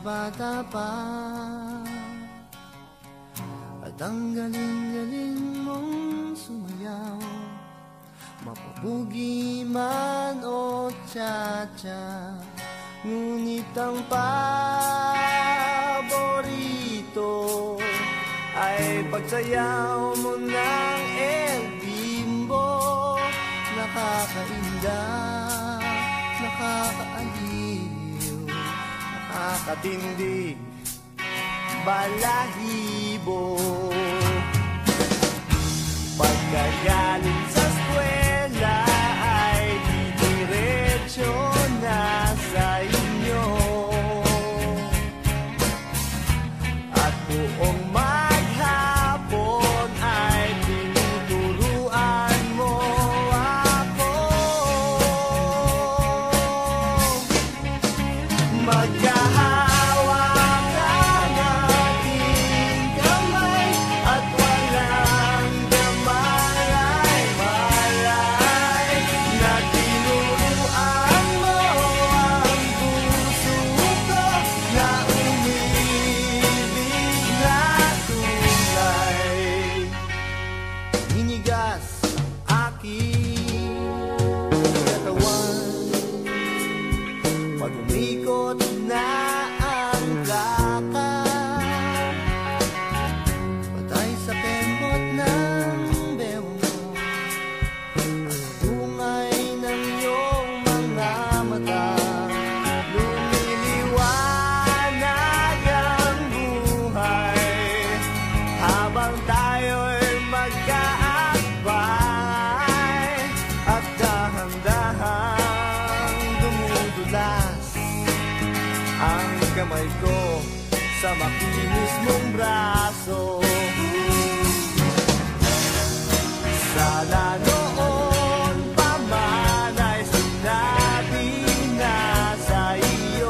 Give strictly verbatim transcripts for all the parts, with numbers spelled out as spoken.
bata pa. At ang galing-galing mong sumayaw, mapabugi man o cha-cha. Ngunit ang paborito ay pagsayaw mo ng El Bimbo. Nakakainda, nakakaaliw, nakakatindig, balahibo. Pagkagaling sa eskwela ay didiretso na sa inyo. At buong maghapon ay tinuturuan mo ako. Magkahawak ang ating kamay at walang kamalay-malay na tinuruan mo ang puso ko na umibig na tunay. Hinigas aking katawan pag umikot na ang plaka, patay sa kembot ng bewang mo at bungay ng iyong mga mata. Lumiliwanag ang buhay habang tayo'y magkaakbay at dahan-dahang dumudulas ang kamay ko sa makinis mong braso. Sana noon pa man ay sinabi na sa iyo,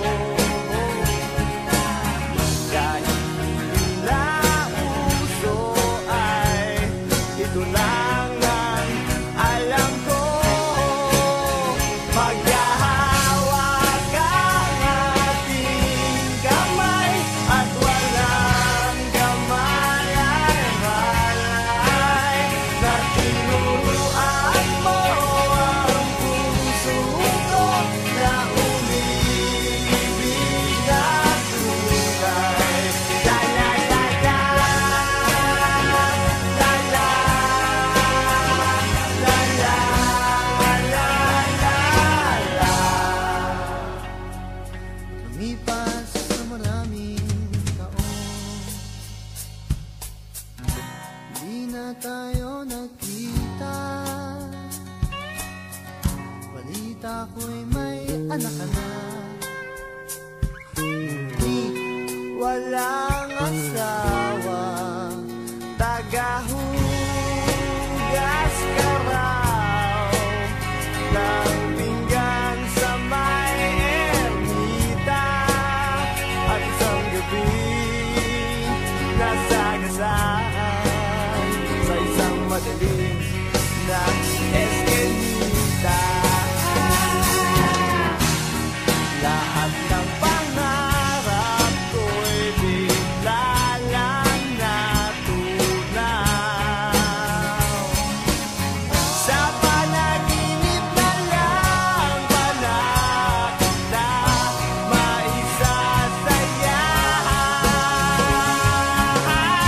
kahit hindi na uso ay ito lang ang alam ko. Maghahawak ang ating kamay at walang kamalay-malay na tinuruan mo ang puso ko na umibig na tunay. La la la la, la la, la la la la. Lumipas sa maraming taon, di na tayo nagkita. Balita ko'y may anak ka na, ngunit walang asawa. Tagahugas ka raw ng pinggan sa may ermita. At isang gabi nasagasaan sa isang madilim na eskinita. Lahat ng pangarap ko'y bigla lang natunaw. Sa panaginip na lang panakit na maisasaya.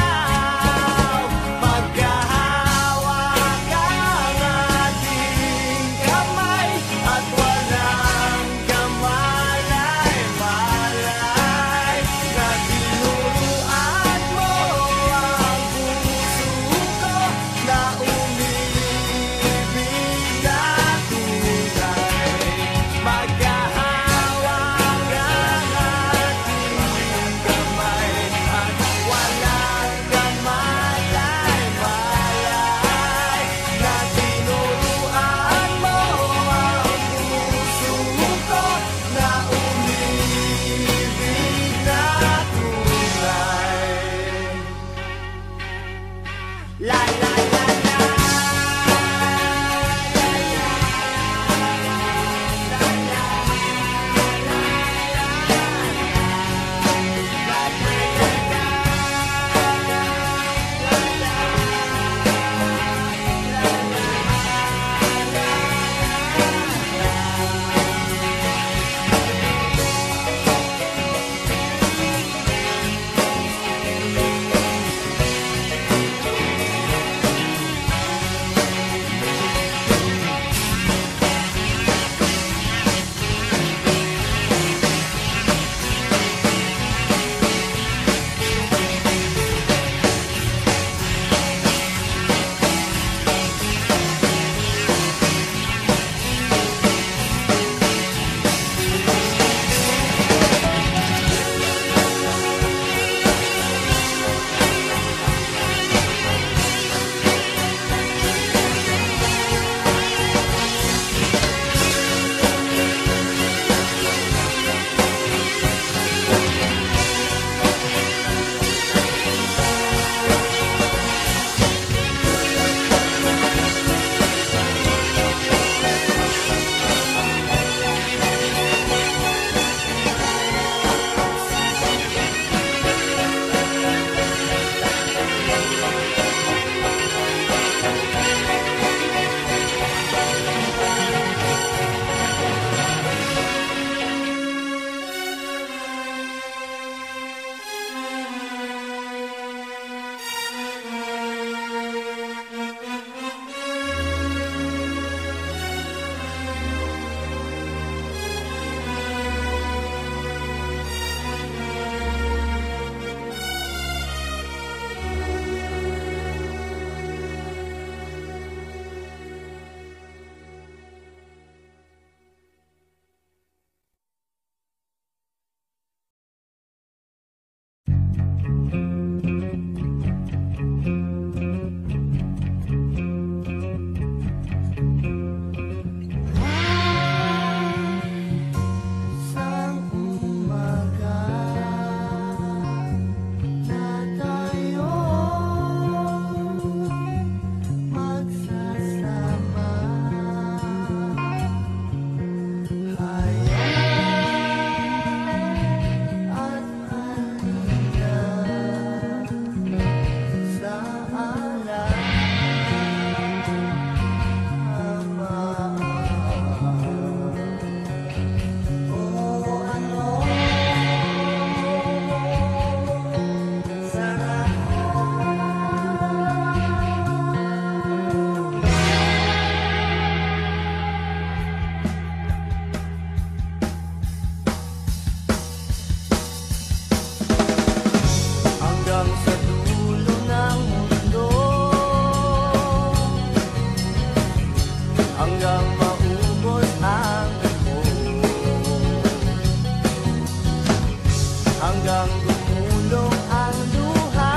hanggang tumulong ang luha,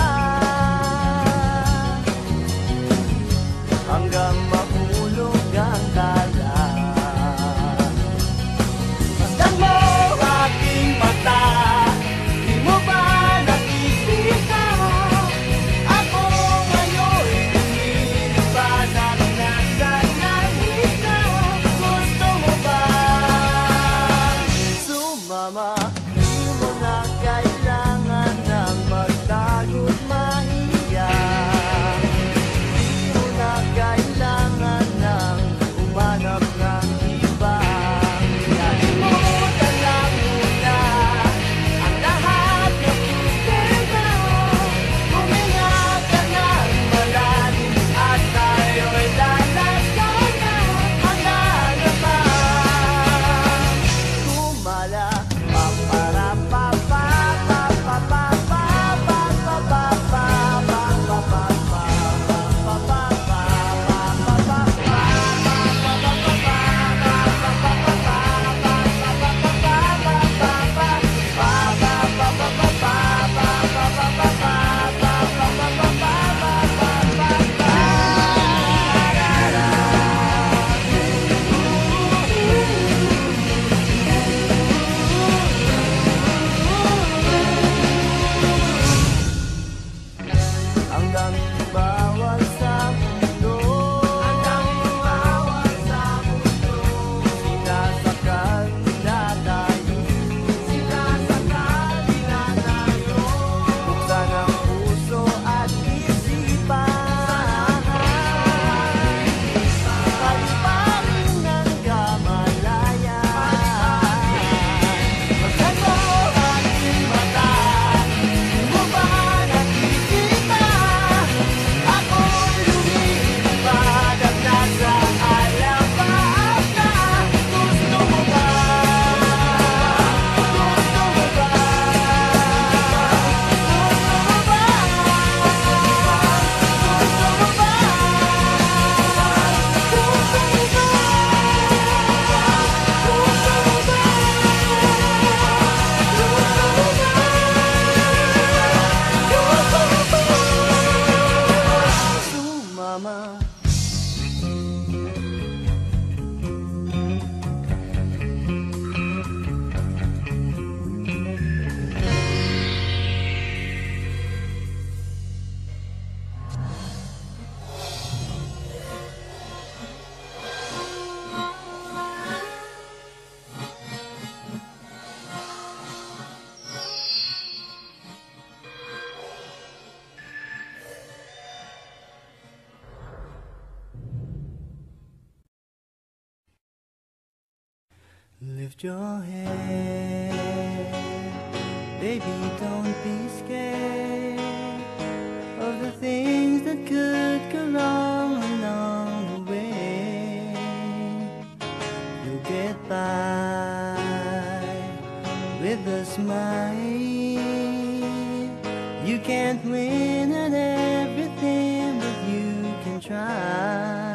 hanggang mahulog ang tala. Masdan mo aking mata, di mo ba nakikita? Ako ngayon lumilipad at nasa langit na. Gusto mo ba sumama? Di mo na kailangan ng magtago't mahiya. Di mo na kailangan ng umanap ng iba. Kalimutan lang muna ang lahat ng problema. Huminga ka ng malalim at tayo'y lalakad na hanggang naman. Kumala, papara, papa, papa, papa, papa, papa, papa, hanggang bawal sa mundo, hanggang bawal sa mundo. Sinasakal nila tayo, sinasakal nila tayo. Buksan ang puso at isipan, paliparin ng kamalayan. Masdan mo aking mata, di mo ba nakikita? Ako'y lumilipad at nasa alapaap na. Gusto mo ba? Gusto mo ba? Gusto mo ba? Gusto mo ba? Gusto mo ba? Gusto mo ba? Sumama. Lift your head, baby, don't be scared of the things that could go wrong along the way. You'll get by with a smile. You can't win at everything, but you can try.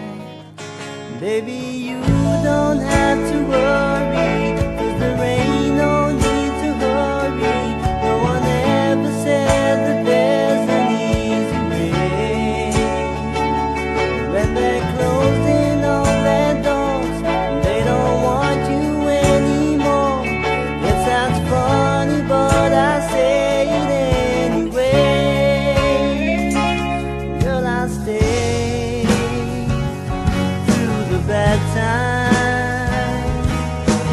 Baby, you don't have to worry, 'cause there ain't no need to hurry. No one ever said that there's an easy way. When they're closing all their doors and they don't want you anymore, it sounds funny, but I say it anyway. Girl, I'll stay through the bad times.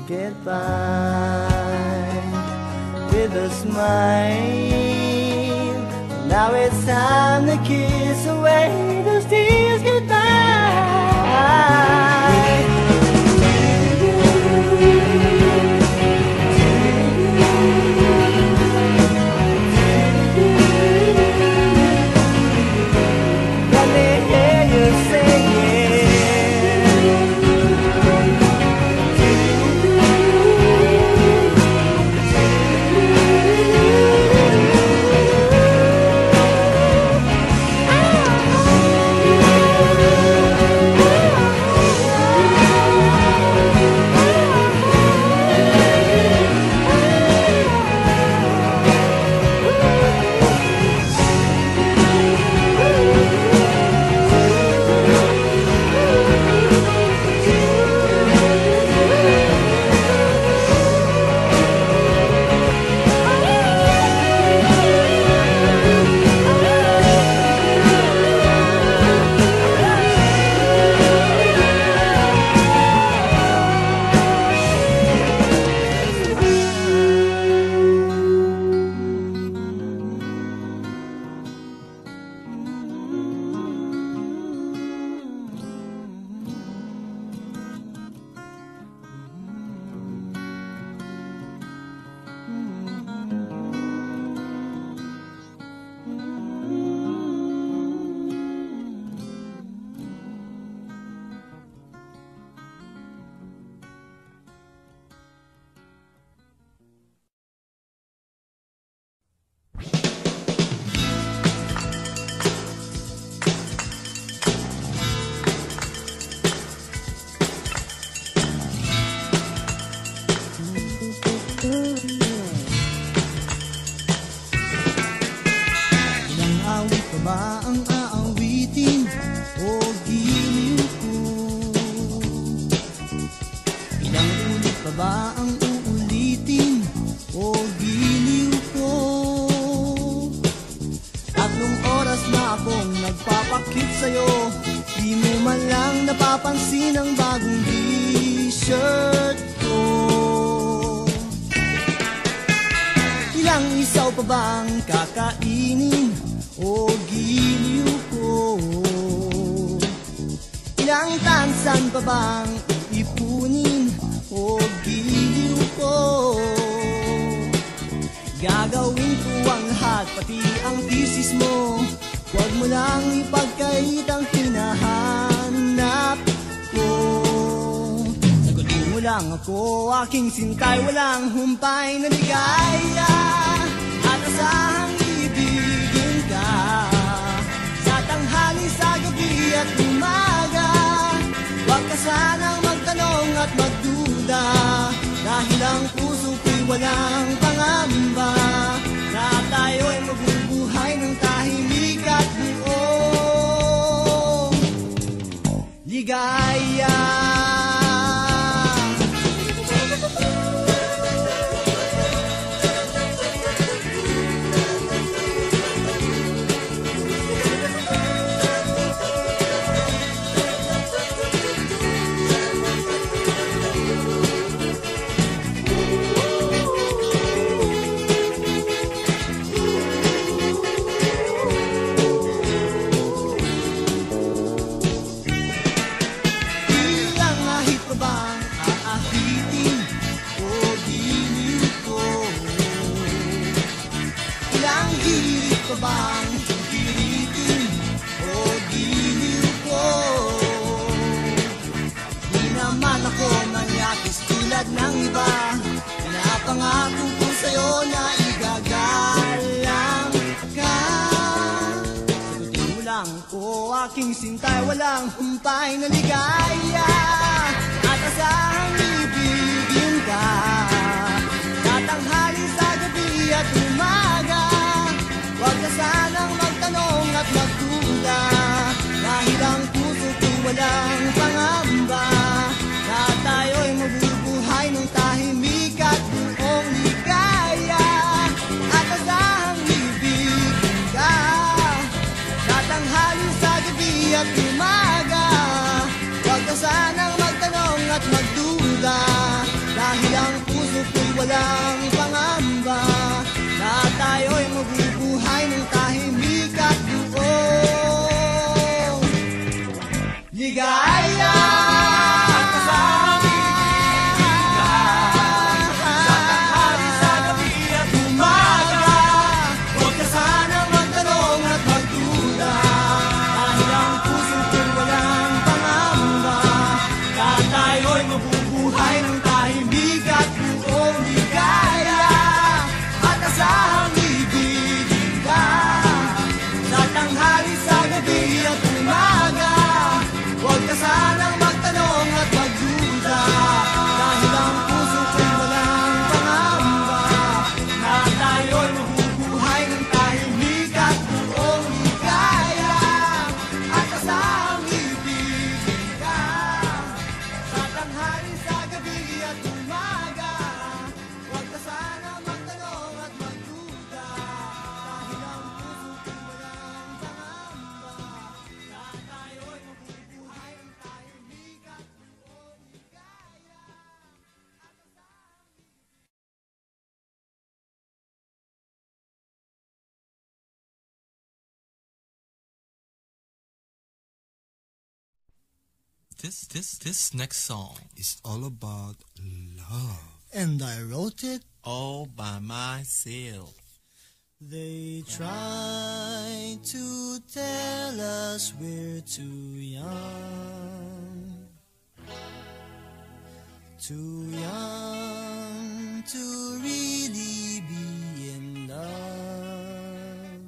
get by with a smile. Now it's time to kiss away those tears goodbye. Aking sintay, walang humpay na ligaya at asahang ibigin ka sa tanghali, sa gabi at umaga. Huwag ka sanang magtanong at magduda, dahil ang puso ko'y walang pangamba na tayo'y mabubuhay ng tahimik at buong ligaya. Ng iba, pinapangako ko sa'yo na igagalang ka. Sagutin mo lang ko, aking sintay, walang humpay na ligaya at asahang ibigin ka sa tanghali, sa gabi at umaga. Huwag ka sanang magtanong at magduda, dahil ang puso ko'y walang pangamba na tayo'y mabubuhay ng tahimik at buong ligaya at asahang ibigin ka sa tanghali, sa gabi at umaga. Huwag ka sanang magtanong at magduda, ko'y walang pangamba. Lahat tayo'y mabubuhay ng tahimik at buong ligaya. This, this, this next song is all about love. And I wrote it all by myself. They try to tell us we're too young, too young to really be in love.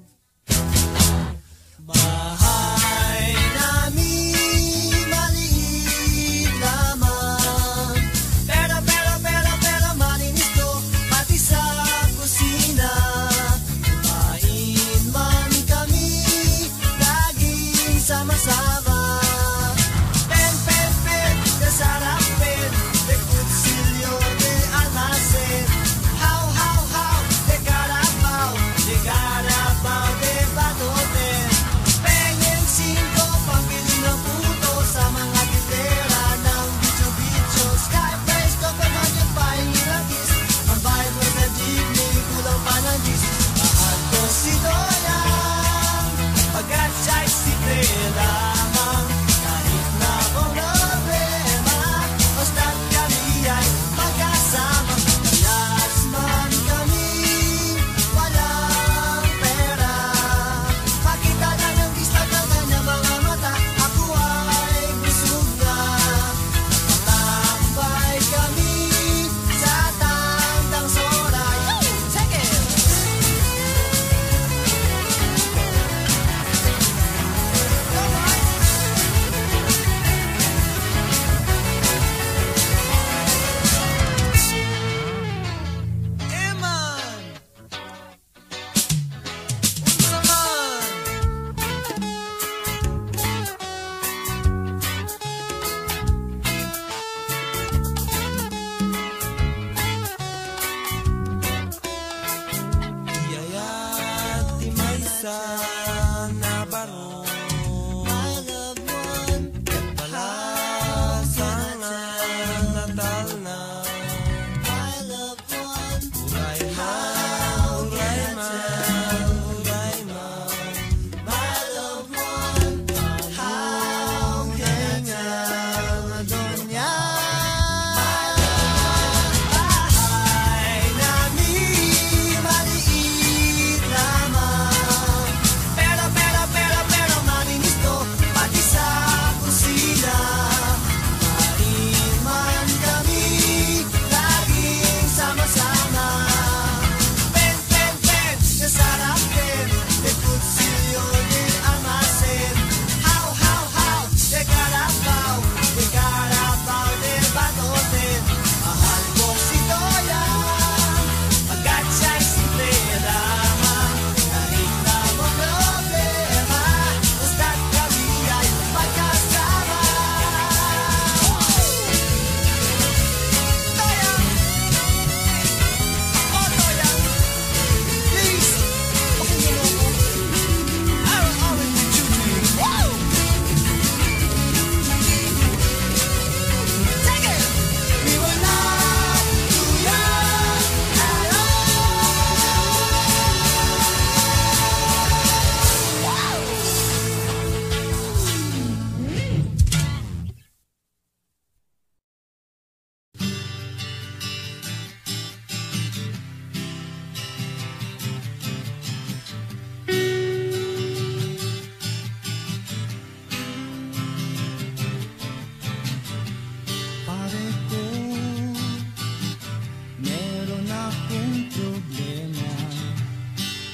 Bahay namin maliit lamang, pero pero pero pero malinis to, pati sa kusina. Kumain man kami, laging sama-sama. Pen, pen, pen, kasarap pen, de kutsilyo de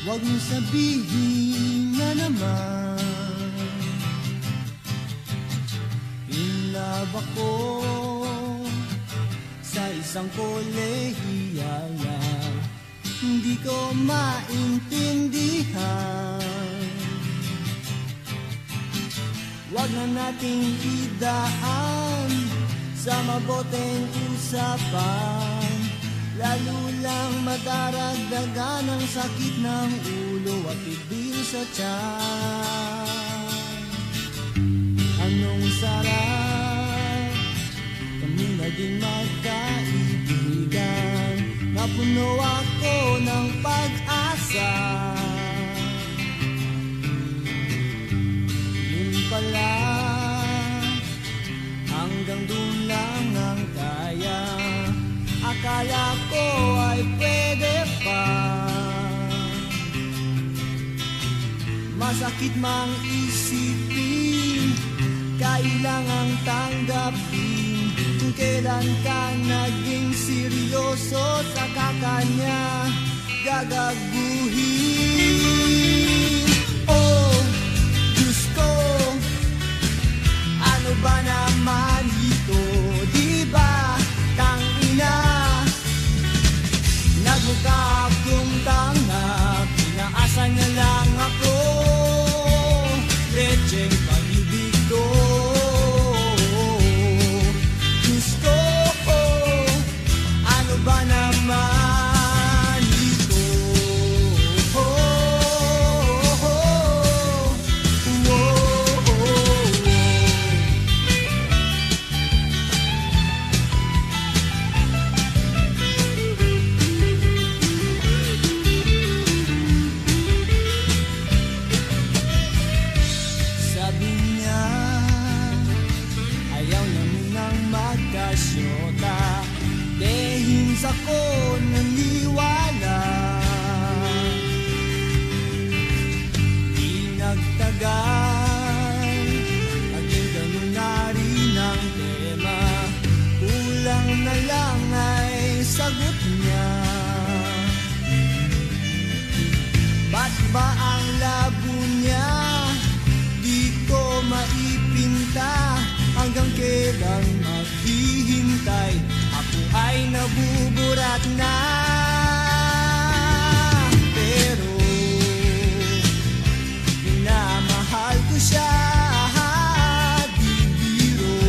Huwag mo sabihin na naman in love ako sa isang kolehiyala. Hindi ko maintindihan. Huwag na nating idaan sa maboteng usapan, lalo lang madaragdagan ang sakit ng ulo at ibil sa tiyan. Anong sarap kami naging magkaibigan, napuno ako ng pag-asa. Yun pala, hanggang doon lang ang kaya. Akala ko ay pwede pa. Masakit mang isipin, kailangang tanggapin kung kailan ka naging seryoso, saka kanya gagaguhin. Oh, Diyos ko, ano ba naman ito? Diba, tangina, nagmukha akong tanga, pinaasa niya lang ako, lecheng pag-ibig ko. Diyos ko, ano ba naman ito? Oh, oh, oh, oh, oh, oh. Sabi niya, ayaw namin ang magkasyota, dehins ako naniwala. Di nagtagal, naging ganun na rin ang tema, kulang na lang ay sagot niya. Ba't ba ang labo niya? Di ko maipinta, hanggang kailan maghihintay, ako ay nabuburat na. Pero minamahal ko siya, di biro.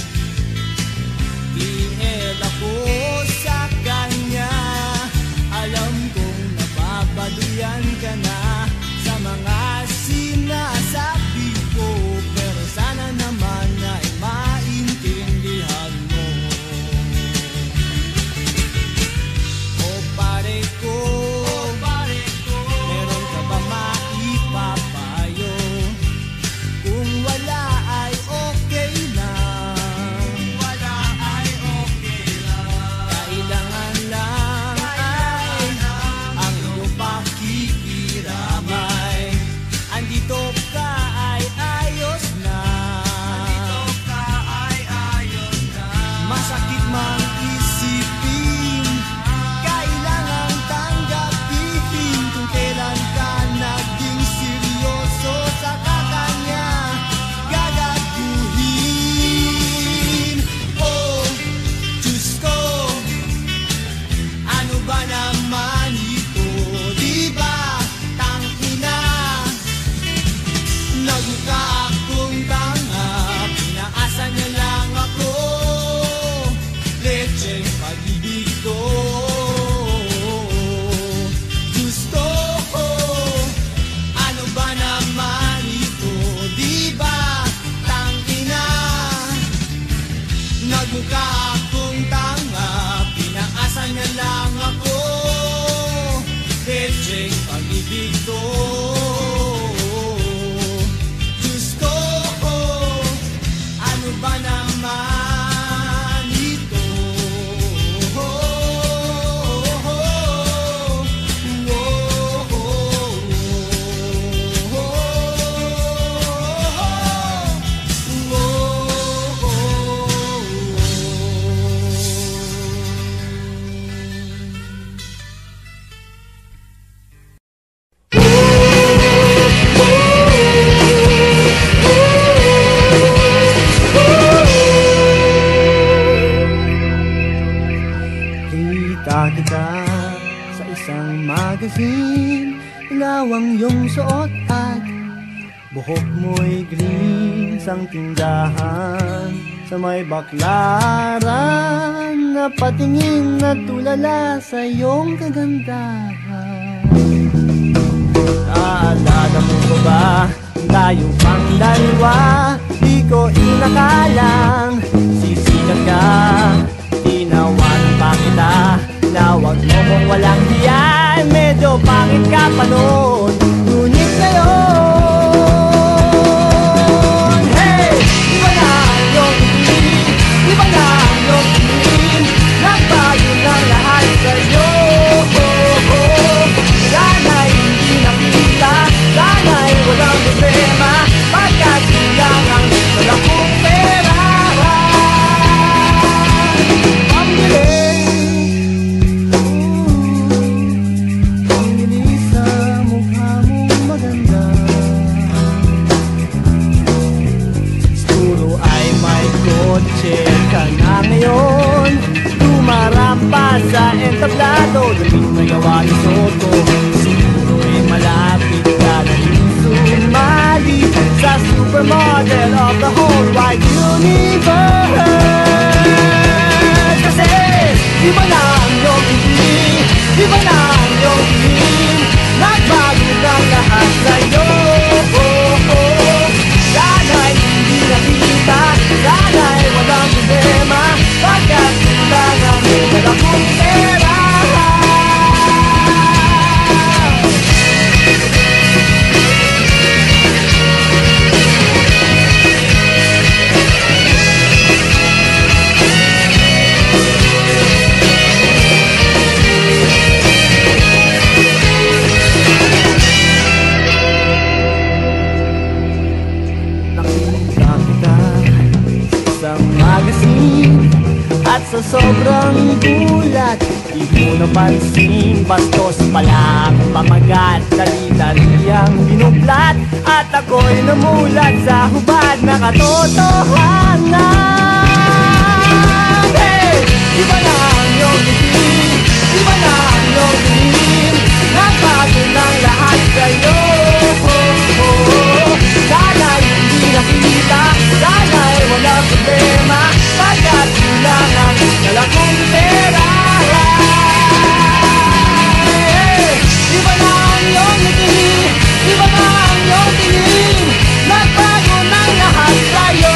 Tingel ako sa kanya, alam kong nababaduyan ka na sa mga sinasabi ko, pero sana naman ay maintindihan mo. Nakita kita sa isang magazine. Ilawang yung suot at buhok mo'y green. Sang tindahan sa may baklaran, napatingin na tulala sa iyong kagandahan. Naalala mo ba ba, tayo pang dalawa? Di ko inakalang sisikat ka. Tinawan pa kita, tinawag mo kung walang hiyan. Medyo pangit ka pa noon, ngunit ngayon, hey! Iba na ang iyong tingin, iba na ang iyong tingin. Nagbago ng lahat sa'yo. Sana'y hindi nakita, sana'y walang problema, pagkat lang ang wala kong pera. Pambiling, pambiling sa mukha mong maganda. Siguro ay may kotse ka na ngayon, tumarampa sa entablado, damit na gawa ni Soto. Siguro ay malapit ka na rin sumali sa supermodel of the whole wide universe. Kasi iba na ang iyong tingin, iba na ang iyong tingin. Nagbago ng lahat sa'yo. Sana'y hindi nakita, sana'y walang problema, pagkat kailangan wala kong pera. At sa sobrang gulat, di mo napansin, bastos pala ang pamagat. Dali-dali ang binublat, at ako'y namulat sa hubad na katotohanan. Hey! Iba na ang iyong tingin, iba na ang iyong tingin. Nagbago ng lahat sa'yo. Sana'y hindi nakita, sana'y walang problema, pagkat kailangan wala kong pera. Hey! Iba na ang iyong tingin, iba na ang iyong tingin. Nagbago ng lahat sa'yo.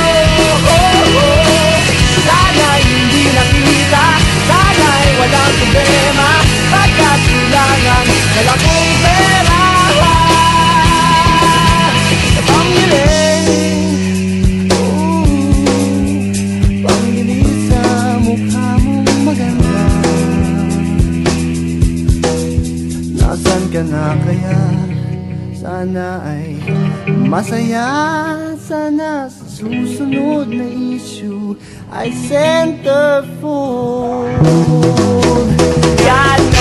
Sana'y hindi nakita, sana'y walang problema, pagkat kailangan wala kong pera. Sa panggiling, panggiling sa mukha mong maganda. Nasaan ka na kaya? Sana ay masaya. Sana sa susunod na issue ay centerfold. Yan na!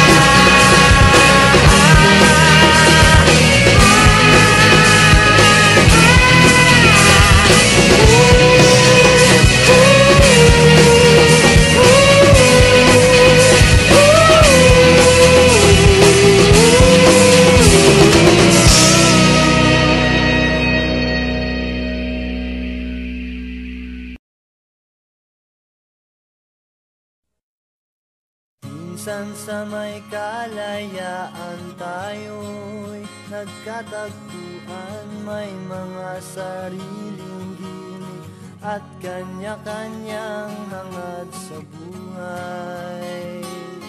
Minsan sa may kalayaan tayo'y nagkatagpuan. May mga sariling gimik at kanya-kanyang hangad sa buhay.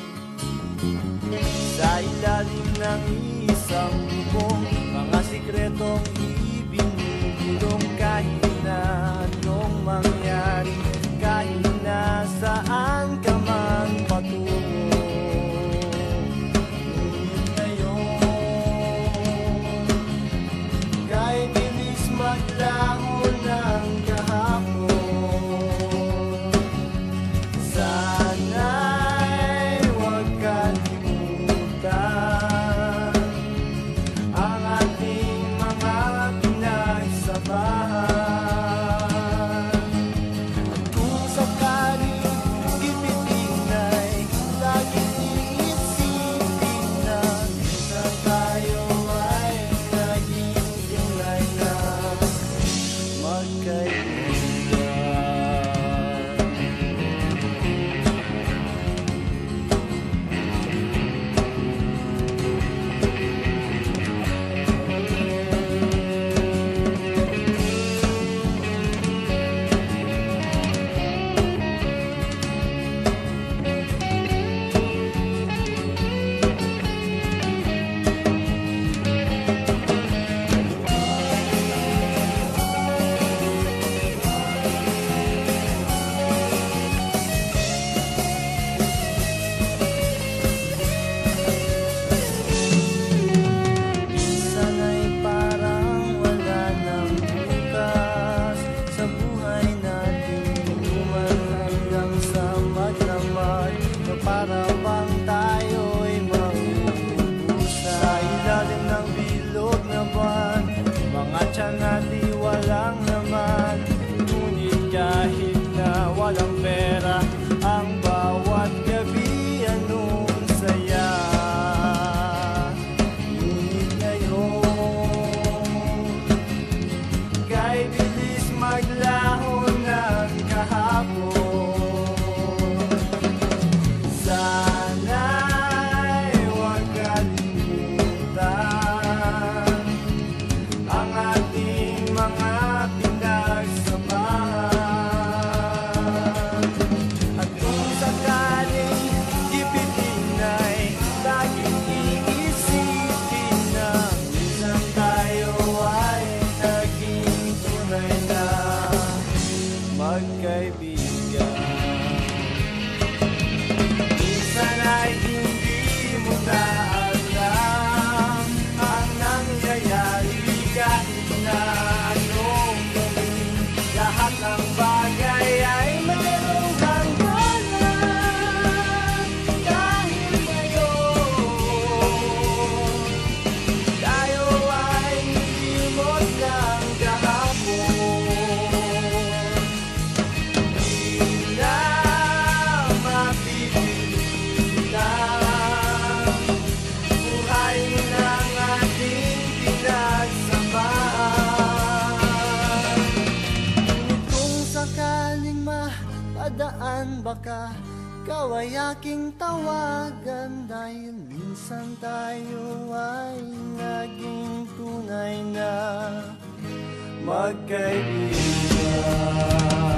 Sa ilalim ng isang bubong, mga sikretong ibinubulong. Kahit na anong mangyari, kahit na saan ka man patungo. Maglaho ng kahapon, sana'y huwag kalimutan ang ating mga pinagsabahan. Ikaw ay aking tawagan dahil minsan tayo ay naging tunay na magkaibigan.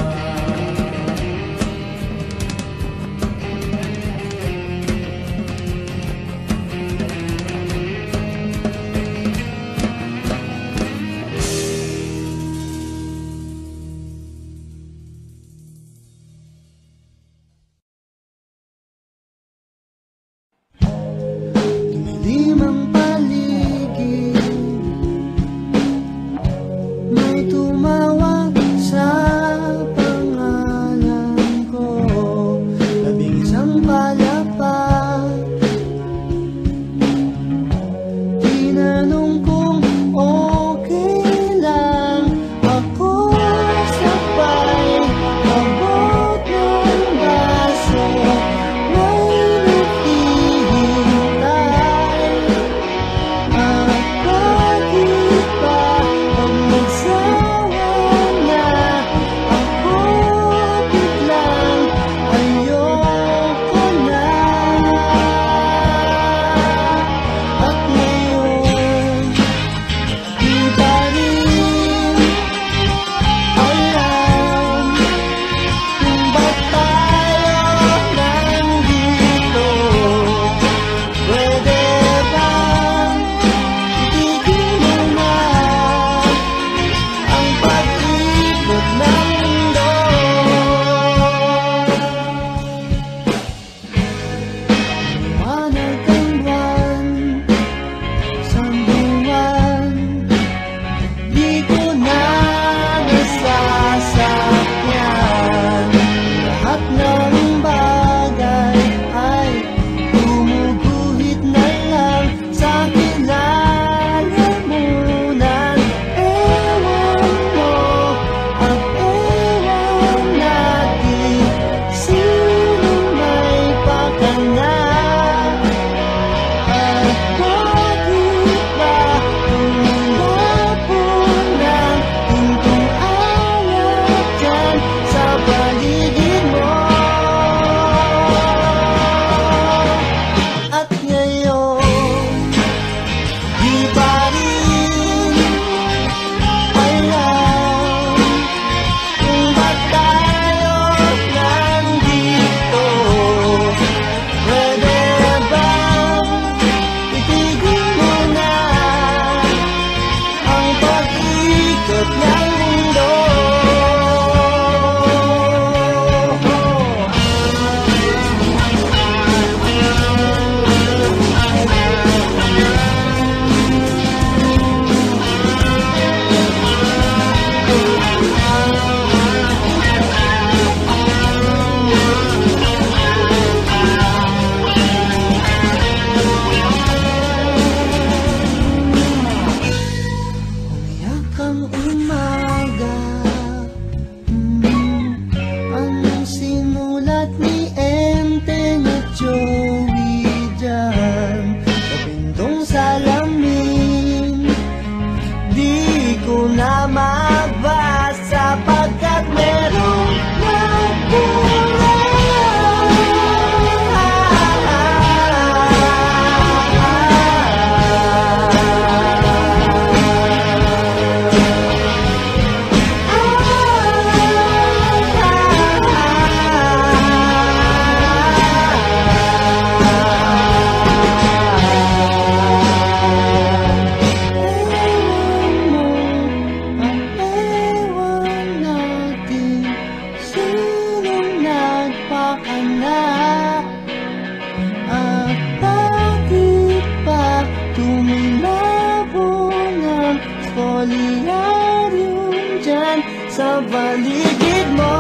sa paligid mo.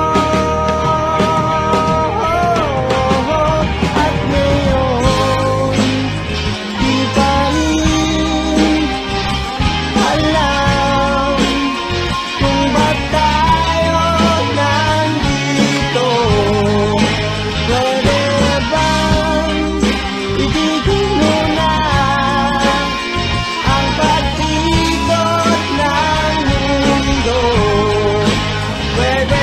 At ngayon, di pa rin alam kung ba't tayo nandito. Pwede bang itigil mo na ang pag-ikot ng mundo? Pwede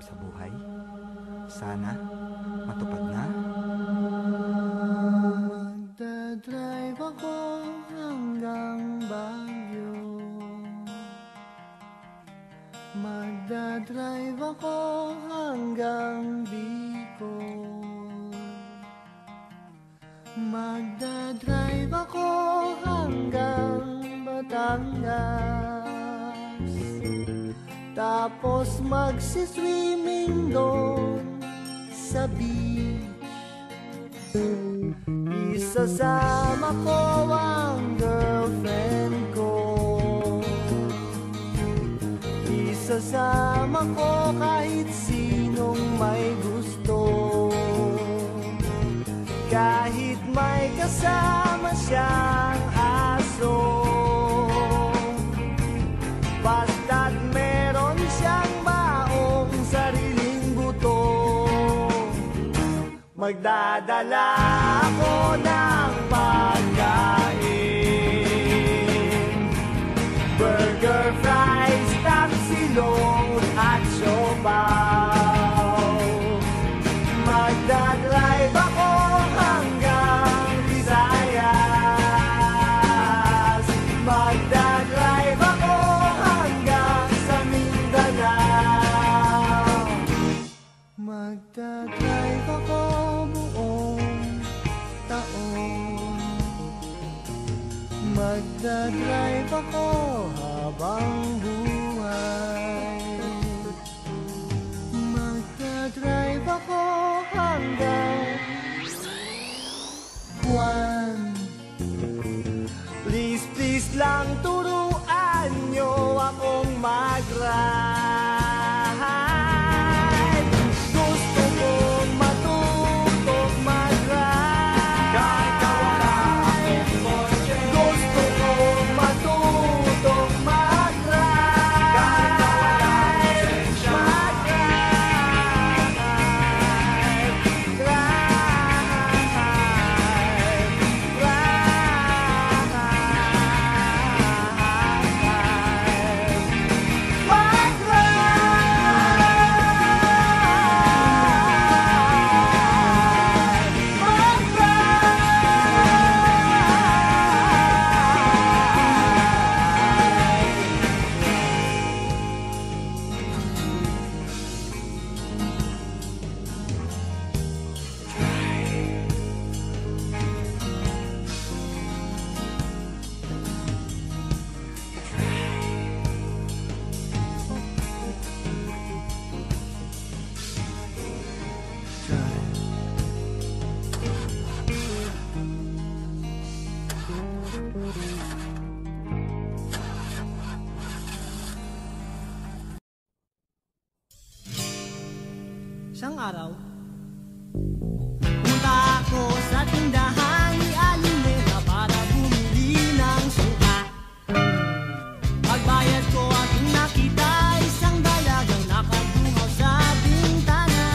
sa buhay. Sana matupad na. Magdadrive ako hanggang Baguio. Magdadrive ako hanggang Bicol. Magdadrive ako hanggang Batangas. Tapos magsiswimming doon sa beach. Isasama ko ang girlfriend ko. Isasama ko kahit sinong may gusto. Kahit may kasama siyang aso. Basta't meron siyang baong sariling buto. Magdadala ako ng pagkain, burger, fries, tapsilong at siopaw. Magdadrive ako hanggang Visayas. Magdadrive ako hanggang sa Mindanao. Magdadrive ako buong taon. Magdadrive ako habang buhay. Magdadrive ako hanggang buwan. Please, please lang turuan nyo akong mag-ride. Gusto kong matutong mag-ride. Kahit na wala akong kotse. Gusto kong matutong mag-ride. Kahit na wala akong sensya. Mag-ride. Isang araw, pumunta ako sa tindahan ni Aling Nena para bumili ng suka. Pagbayad ko aking nakita isang dalagang nakadungaw sa bintana.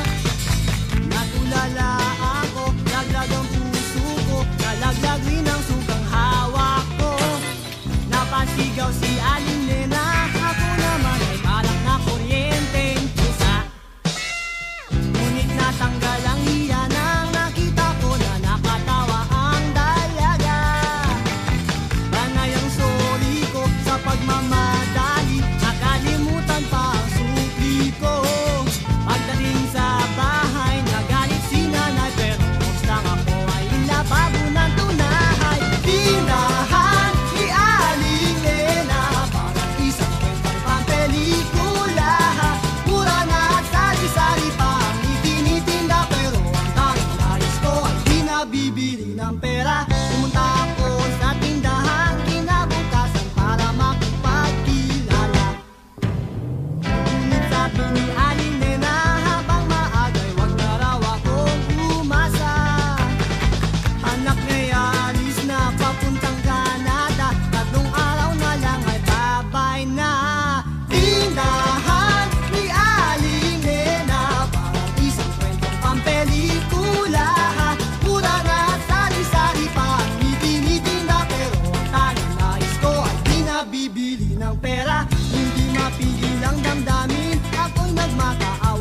Natulala ako, laglag ang puso ko, nalaglag rin ang sukang hawak ko. Napasigaw si Aling Nena, ako naman ay parang nakuryenteng pusa. Ngunit natanggal ang hiya nang nakita ko na nakatawa ang dalaga. Panay ang sorry ko sa pagmamadali, nakalimutan pa ang supli ko. Pagdating sa bahay, nagalit si nanay, pero bukstang ako ay lababo ng tunahay. Tindahan ni Aling Nena, parang isang kwentang pampelikula. Mura na at sari-sari pa ang itinitinda, pero ang tanging nais ko ay di nabibili ng pera. Pumunta ako sa tindahan kinabukasan para makipagkilala. Ngunit sabi ni Aling Nena, habang maagay wag na raw akong umasa. Anak niya alis na papuntang Canada, tatlong araw na lang ay babay na. Tindahan ni Aling Nena, parang isang kwentong pampelikula. Mura na at sari-sari pa ang itinitinda, pero ang tanging nais ko ay di nabibili ng pera. Hindi mapigil ang damdamin, ako'y nagmakaawa.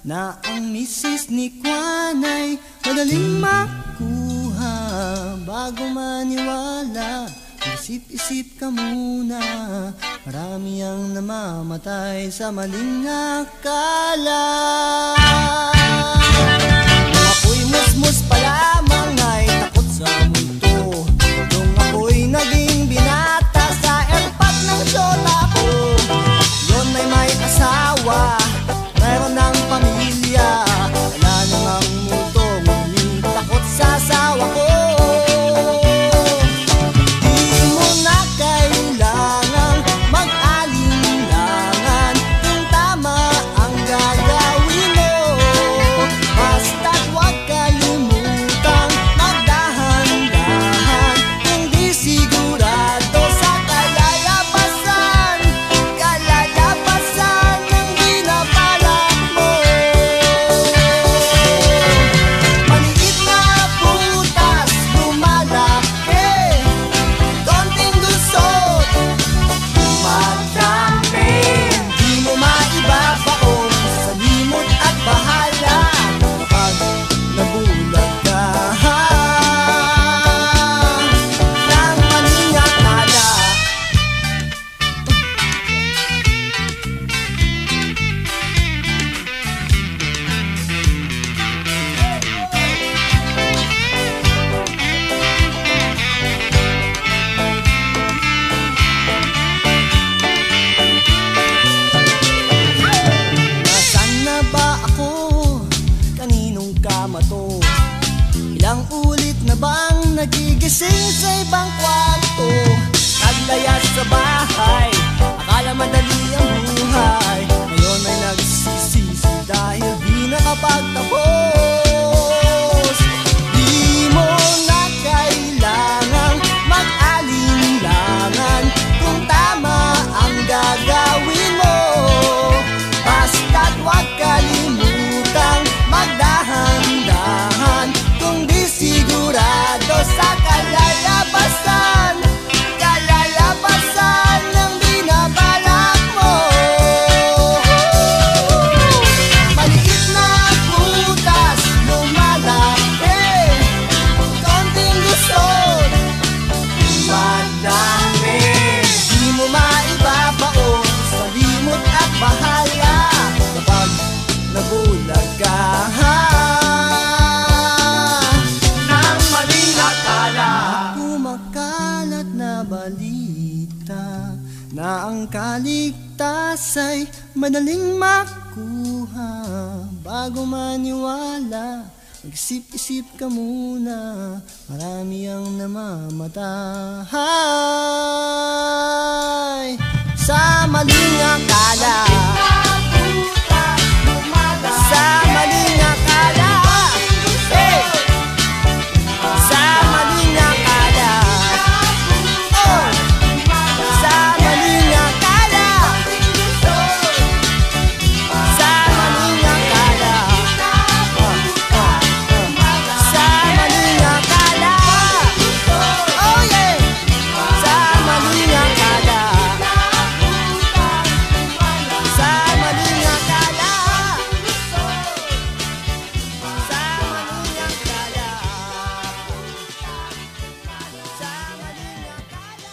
na ang misis ni Kwan ay madaling makuha. Bago maniwala, isip-isip ka muna. Marami ang namamatay sa maling akala. Ako'y musmus pa lamang ay takot sa multo. Nung ako'y naging binata sa erpat ng syola ko, yun ay may asawa, mayroon ng pamilya. Wala namang multo, ngunit takot sa asawa ko. Di mo na kailangang mag-alinlangan kung tama ang gagawin mo. Basta't huwag kalimutang magdahan-dahan kung di sigurado sa kalalabasan, kalalabasan ng binabalak mo. Maliit na butas lumalaki, konting gusot dumadami. Di mo maibabaon sa limot at bahala kapag nabulag ka ng maling akala. Nasaan na ba ako? Kaninong kama to? Ilang ulit na bang nagigising sa ibang kwarto? Naglayas sa bahay, akala madali ang buhay. Ngayon ay nagsisisi dahil di nakapagtapos. Di mo na kailangang mag-alinlangan kung tama ang gagawin mo. Basta't huwag kalimutang magdahan-dahan kung di sigurado sa kalalabasan, kalalabasan ng binabalak mo. Maliit na butas lumalaki, konting gusot dumadami. Di mo maibabaon sa limot at bahala kapag nabulag ka ng maling akala. Kumakalat na balita na ang kaligtas ay madaling makuha. Bago maniwala, mag-isip-isip ka muna. Marami ang namamatay sa maling akala. Sa maling akala. Hey! Sa maling akala. Oh! Sa maling akala. Sa maling akala. Oh, oh, oh. Sa maling akala. Oh yeah! Sa maling akala. Sa maling akala. Sa maling akala. Sa maling akala.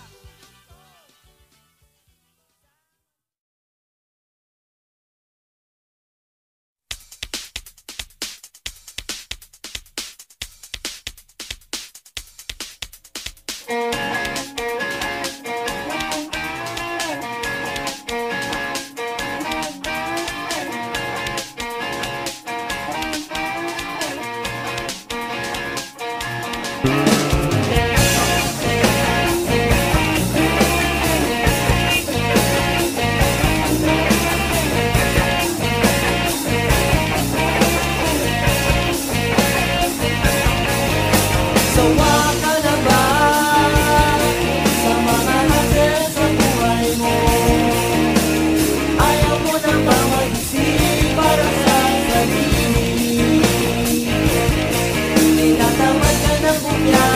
Sawa ka na ba sa mga natin sa buhay mo? Ayaw mo na ba mag-isip para sa sarili? Tinatamad ka na bumya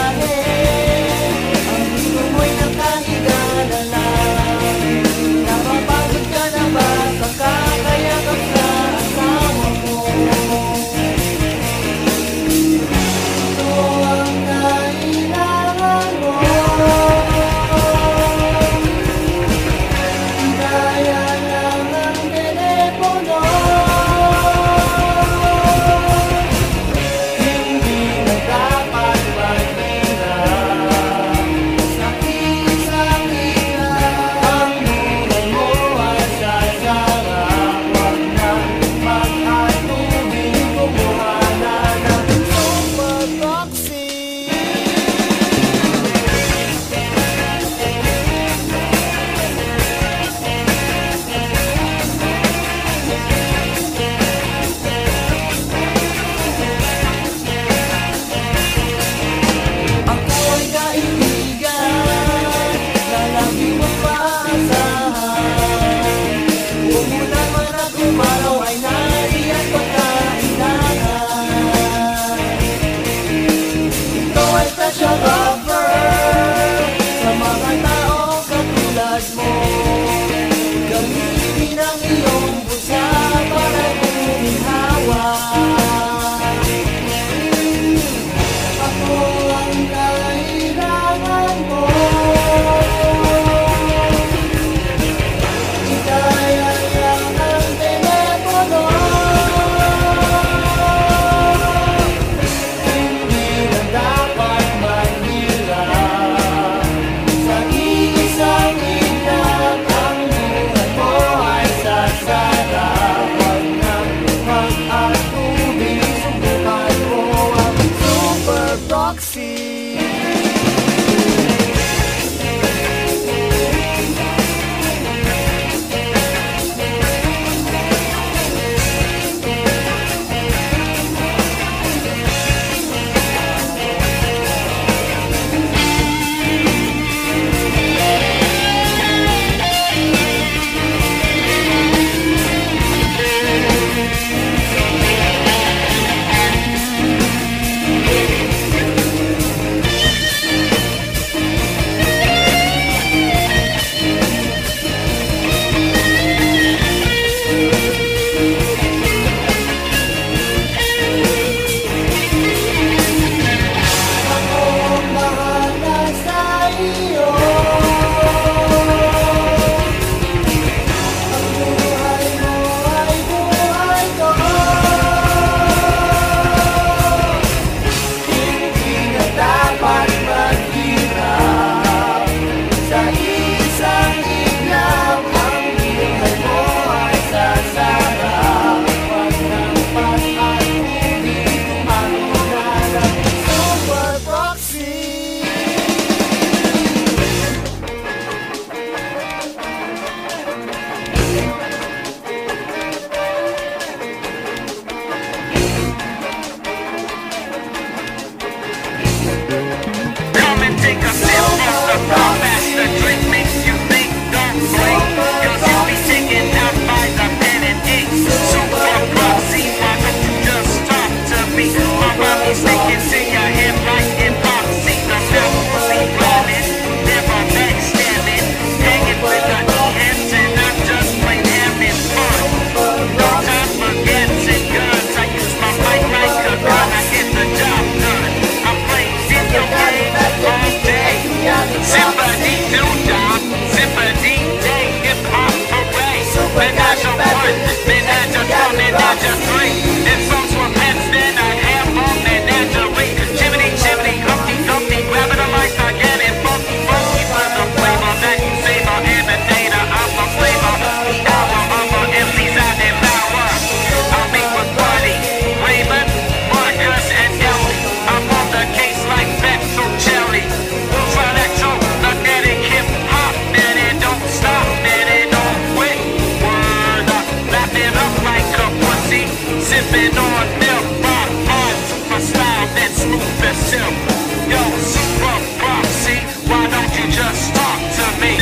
take a sip from the Kinemaster. Drink makes you think, don't blink. Cause you'll be taken out by the pen and ink. Super proxy, why don't you just talk to me? My mommy's thinking to your head like epoxy. The mouth will be blinded, never backstabbing. Hanging with the E-heads and I'm just plain having fun. No time for gats and guns. I use my mic like a gun. I get the job done. I'm playing video games all day. Zippity-doo-dah, zippity-day, hip-hop parade. Menage a one, menage a two, menage a three. If songs were pets, then I'd have all menagerie. Chimney-chimney, Humpty-Dumpty, grabbing a mic, I get it funky, funky for the flavor that you savor. Imitator, I'm a flavor. The hour of a M Cs I devour. I'll meet with Buddy, Raimund, Marcus, and Ellie. I'm on the case like Petruccelli. Electro, magnetic hip-hop, man, it don't stop, man, it don't quit. Word up, lap it up like a pussy. Sipping on milk, rock on super style that's smooth as silk. Yo, super proxy, why don't you just talk to me?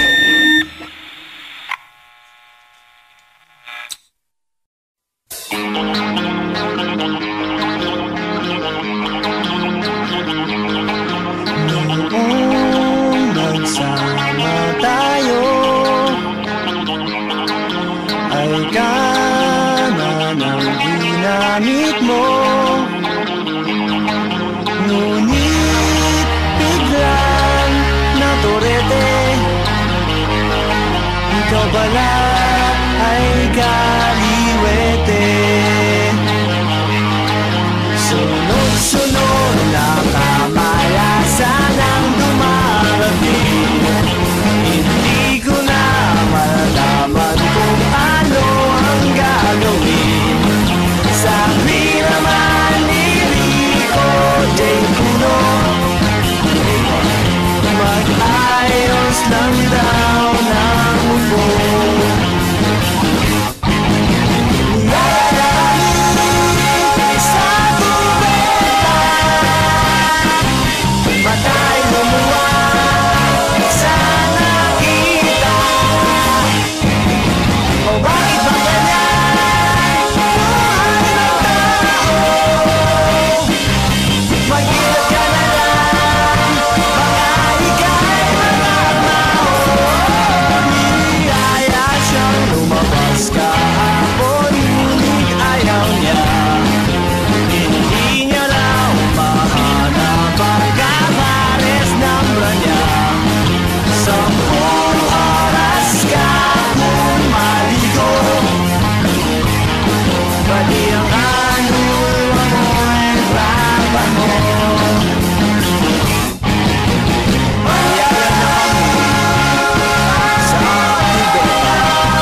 Noong nagsama tayo ay kanan ang ginamit mo. Ngunit biglang naturete. Ikaw pala ay kaliwete. Sunod-sunod na kamalasan ang dumarating. Hindi ko na malalaman kung ano ang gagawin. Sabi naman ni Rico J. Puno, mag-ayos lang daw ng upo. Patay lumuwag sa nakita. O bakit ba ganyan? Buhay ng tao. Mag-ingat ka na lang, baka ika'y magmamao. Niyaya siyang lumabas kahapon, ngunit ayaw niya. Hindi niya lang mahanap ang kabares ng branya. Sampung oras ka kung maligo. Pati ang kanulwa mo'y laban mo. Mayaya na kami sa tibeta.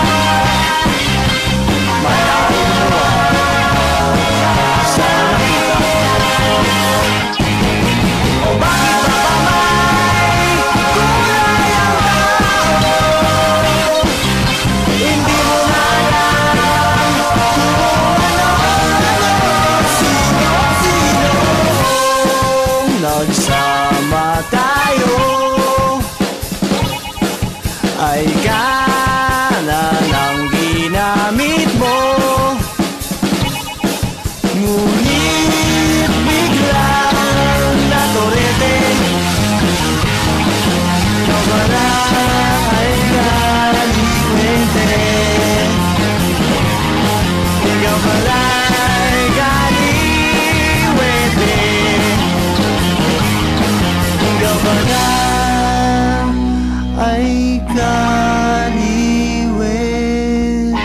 Malayo mo sa nakita. O bakit ba kamay kulay ang tao? Hindi mo na alam kung ano-ano, sino-sino. Nagsama tayo ay kanan ang ginamit mo. Ngunit biglang naturete. Ikaw pala ay kaliwete. Ikaw pala ay kaliwete. Ikaw pala ay kaliwete.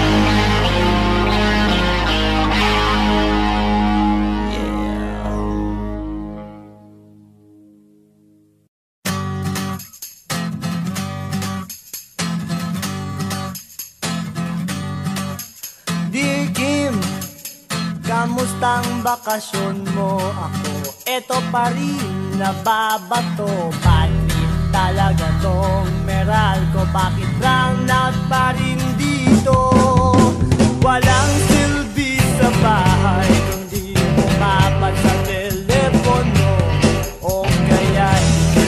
Dear Kim, kamusta ang bakasyon mo? Ako, eto pa rin, nababato. Panit talaga tong meral ko. Bakit brown out pa rin dito? Walang silbi sa bahay kundi umapat sa telepono. O kaya hindi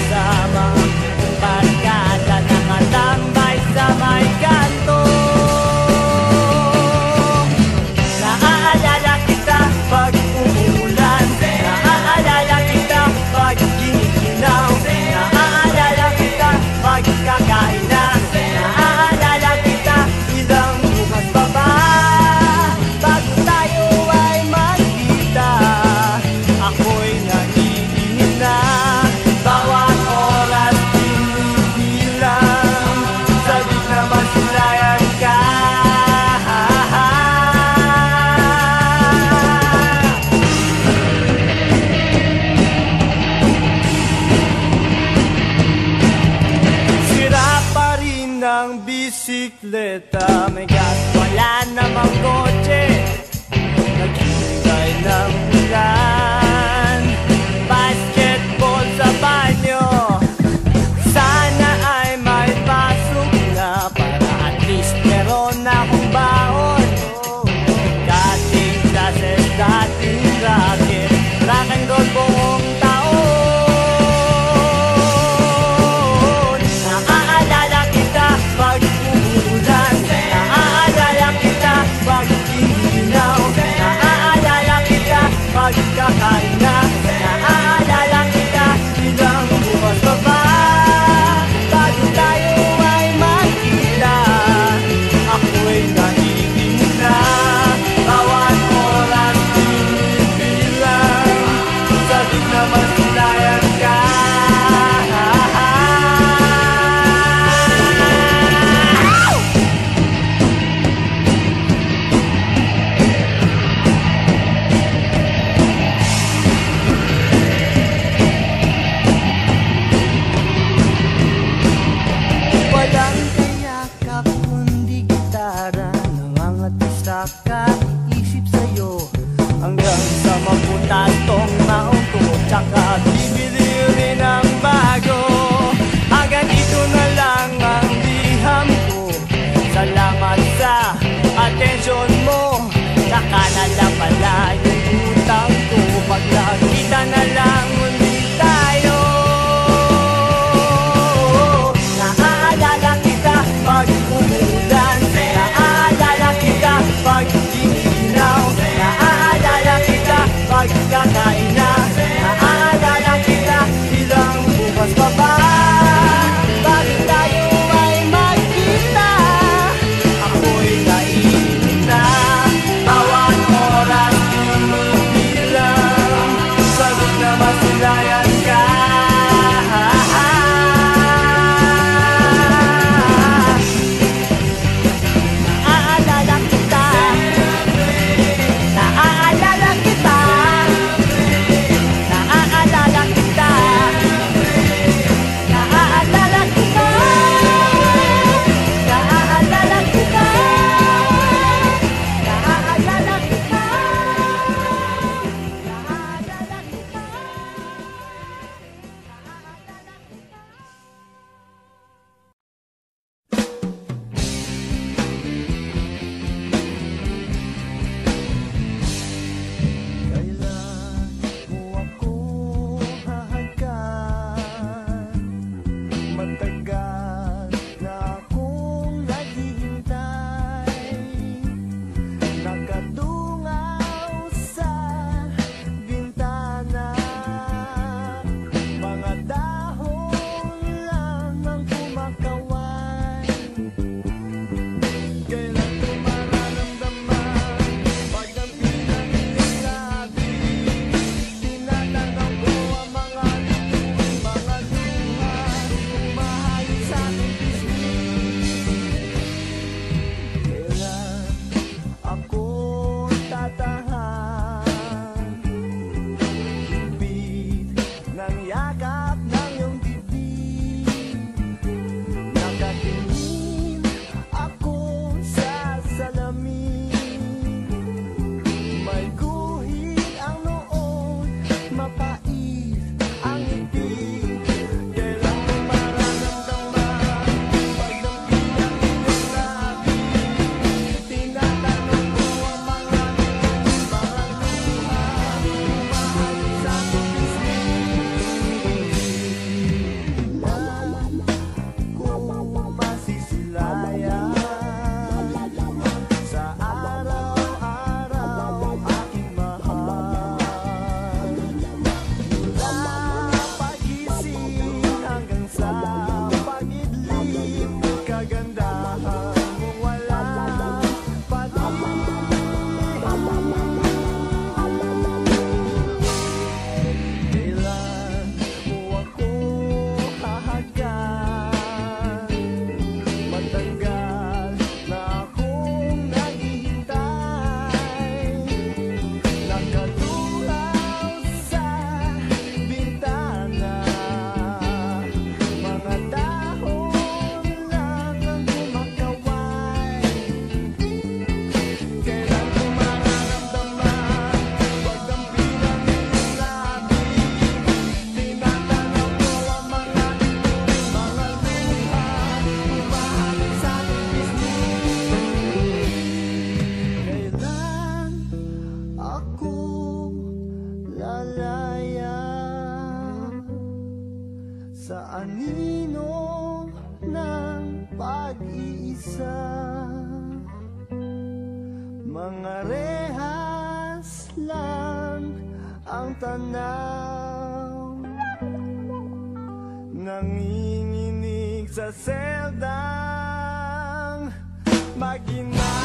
bisikleta. May gas, wala namang kotse, naghihintay ng ulan. Basketball sa banyo, sana ay may pasok na, para at least meron akong baon. Dating classes, dating racket, rock and roll buong taon. Naaalala kita pag umuulan, naaalala kita pag gininaw, naaalala kita pag kakain na, naaalala kita ilang bukas pa ba bago tayo ay magkita. Ako'y naiinig na, bawat oras binibilang, sabi na masilayan ka. Walang kayakap kundi gitara, nangangati sa kaisip sa'yo, hanggang sa maputas tong auto, tsaka bibili rin ang bago. Hanggang dito na lang ang liham ko, salamat sa atensyon mo. Saka na lang pala yung utang ko, pag nakita na lang ulit tayo. Naaalala kita pag umuulan, naaalala kita pag gininaw, naaalala kita pag kakain na, naaalala kita ilang bukas pa ba bago tayo ay magkita. Ako'y naiinig na, bawat oras binibilang, sagot na masilayan ka. Naaalala kita, naaalala kita, naaalala kita, naaalala kita, naaalala kita, naaalala kita, naaalala kita. sa anino ng pag-iisa. Mga rehas lang ang tanaw, nanginginig sa seldang maginaw.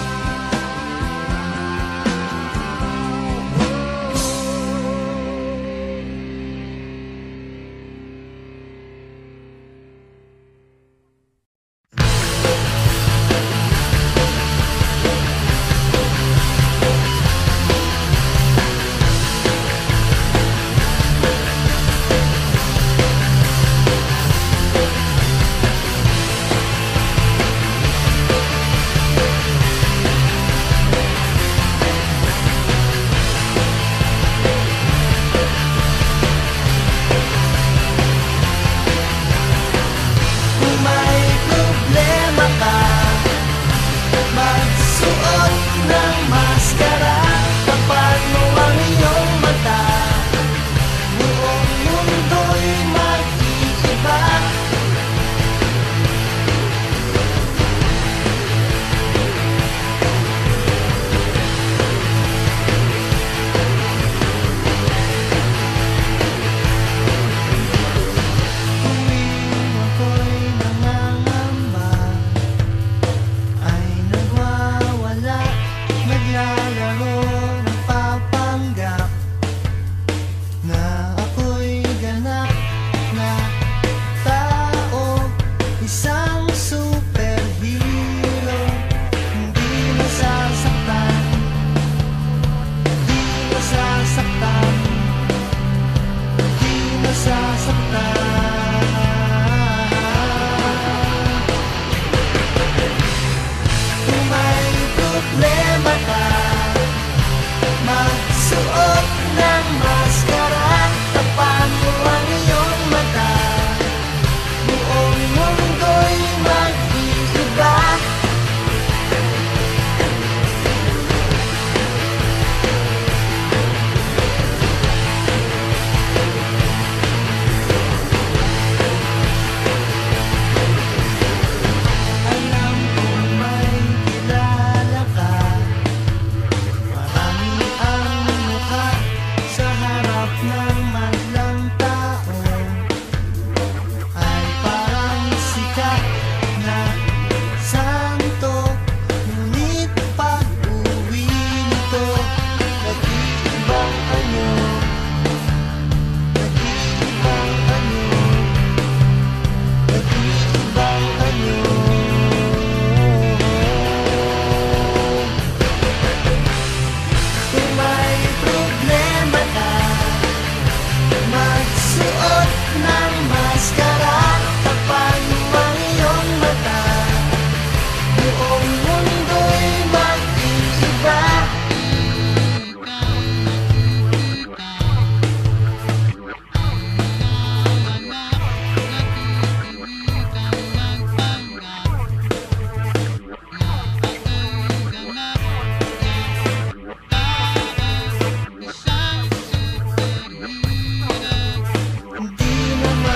Di naman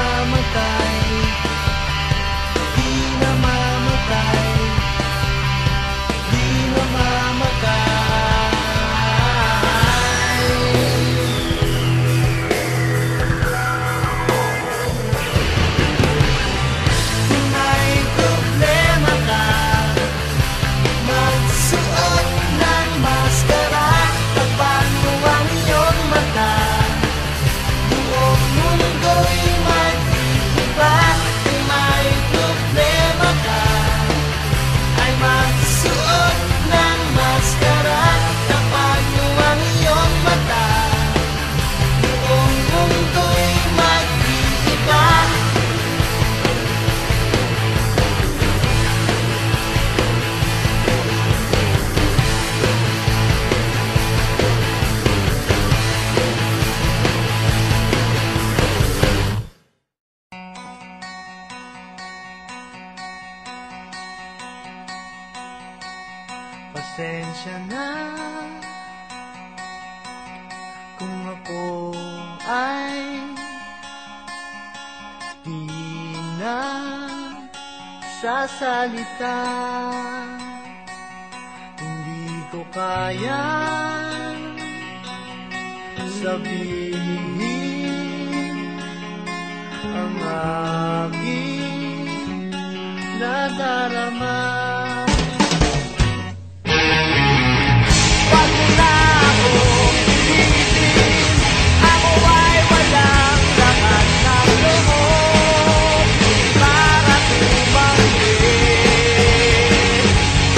nagsasalita. Hindi ko kaya sabihin ang aking nadarama. Wag mo na akong pilitin, ako ay walang lakas ng loob para tumanggi.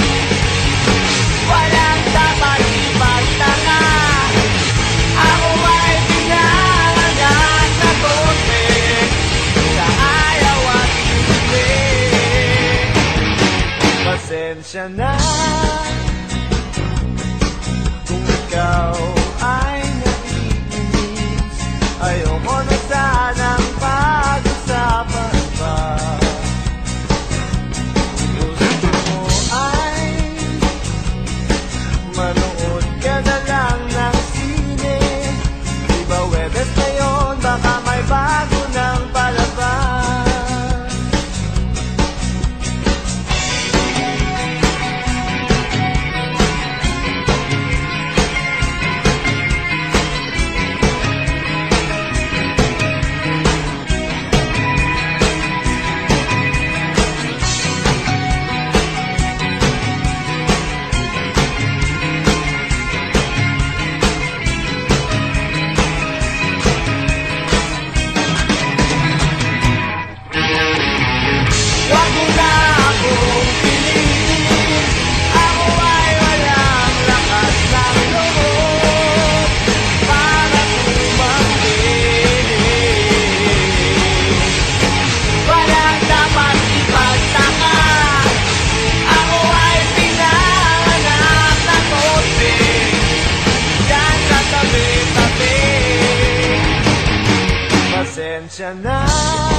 Walang dapat ipagtaka, ako ay pinanganak na konti sa ayaw at hindi. Pasensya na kung ikaw ay naiinis, ayoko na sanang pag-usapan pa. Gusto mo ay manood ka na lang ng sine, di ba Webes na yun, baka may bago ng palabas. Wag mo na akong pilitin, ako ay walang lakas ng loob para tumanggi. Walang dapat ipagtaka, ako ay pinanganak na konti yan sa tabi-tabi. Pasensya na